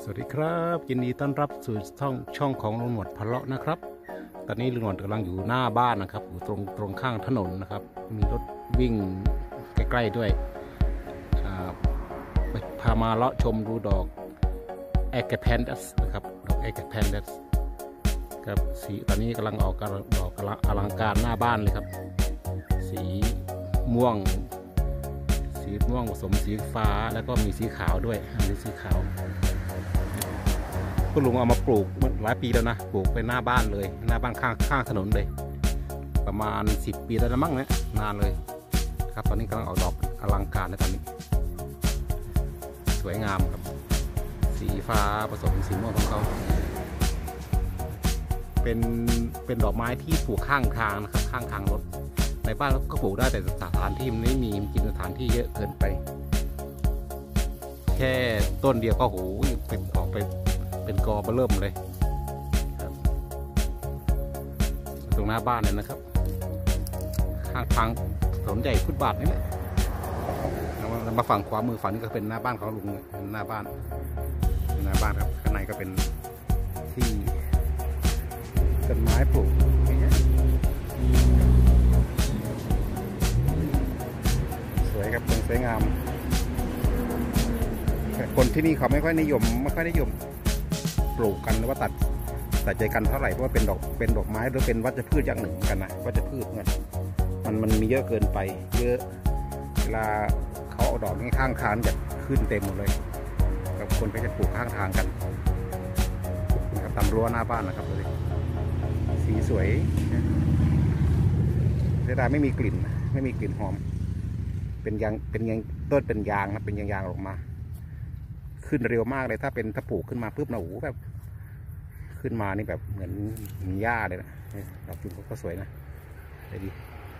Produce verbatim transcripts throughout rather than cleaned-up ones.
สวัสดีครับยินดีต้อนรับสู่ช่องช่องของลุงหนวดพะเลาะนะครับตอนนี้ลุงหนวดกำลังอยู่หน้าบ้านนะครับอยู่ตรงตรงข้างถนนนะครับมีรถวิ่งใกล้ๆด้วยพามาเลาะชมดูดอกแอคแพนดัสนะครับดอกแอคแพนดัสครับสีตอนนี้กำลังออกดอกอลังการหน้าบ้านเลยครับสีม่วงสีม่วงผสมสีฟ้าแล้วก็มีสีขาวด้วยอันนี้สีขาวคุณลุงเอามาปลูกหลายปีแล้วนะปลูกไปหน้าบ้านเลยหน้าบ้านข้างข้างถนนเลยประมาณสิบปีแล้วนะมั้งเนี่ยนานเลยครับตอนนี้กำลังออกดอกอลังการในตอนนี้สวยงามครับสีฟ้าผสมสีม่วงของเขาเป็นเป็นดอกไม้ที่ปลูกข้างทางนะครับข้างทางรถในบ้านก็ปลูกได้แต่สถานที่มันไม่มีกินสถานที่เยอะเกินไปแค่ต้นเดียวก็โหเป็นออกไปเป็นกอเริ่มเลยตรงหน้าบ้านเลยนะครับข้างทางถนนใหญ่ฟุตบาทนี่แหละมาฝั่งขวามือฝั่งนี้ก็เป็นหน้าบ้านของลุงหน้าบ้านหน้าบ้านครับข้างในก็เป็นที่ต้นไม้ปลูกสวยครับสวยงามคนที่นี่เขาไม่ค่อยนิยมไม่ค่อยนิยมปลูกกันหรือว่าตัดตัดใจกันเท่าไหร่เพราะว่าเป็นดอกเป็นดอกไม้หรือเป็นวัชพืชอย่างหนึ่งกันนะวัชพืชเนี่ยมันมันมีเยอะเกินไปเยอะเวลาเขาเอาดอกนี้ข้างทางจะขึ้นเต็มหมดเลยกับคนก็จะปลูกข้างทางกันนะครับตามรั้วหน้าบ้านนะครับเลยสีสวยเสียดายไม่มีกลิ่นไม่มีกลิ่นหอมเป็นยางเป็นยางต้นเป็นยางนะเป็นยางยางออกมาขึ้นเร็วมากเลยถ้าเป็นถ้าปลูกขึ้นมาปุ๊บนะโอ้โหแบบขึ้นมานี่แบบเหมือนมีหญ้าเลยนะดอกจุ่มก็สวยนะได้ดี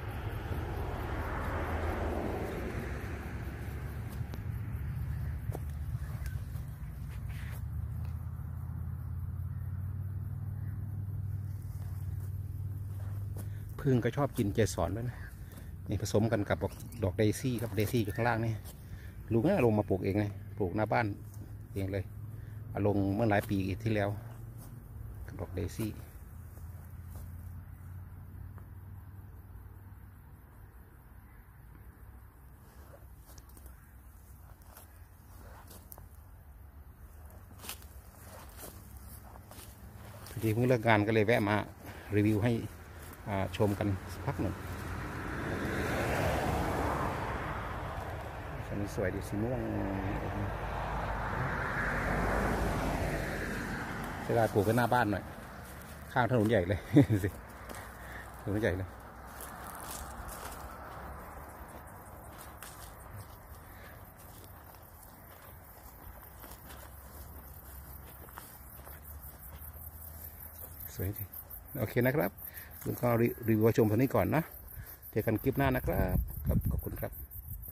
พึ่งก็ชอบกินเกสรด้วยนะนี่ผสมกันกับดอกเดซี่ครับเดซี่อยู่ข้างล่างนี่ลุงเนี่ยลงมาปลูกเองไงปลูกหน้าบ้านเองเลยเอาลงเมื่อหลายปีที่แล้วกับดอกเดซี่พอดีเพิ่งเลิกงานก็เลยแวะมารีวิวให้ชมกันสักพักหนึ่งอันนี้สวยดีสีม่วงเสียดายปลูกกันหน้าบ้านหน่อยข้างถนนใหญ่เลยสิถนนใหญ่เลยสวยดีโอเคนะครับลุงก็รีวิวชมตัวนี้ก่อนนะเจอกันคลิปหน้านะครับขอบคุณครับ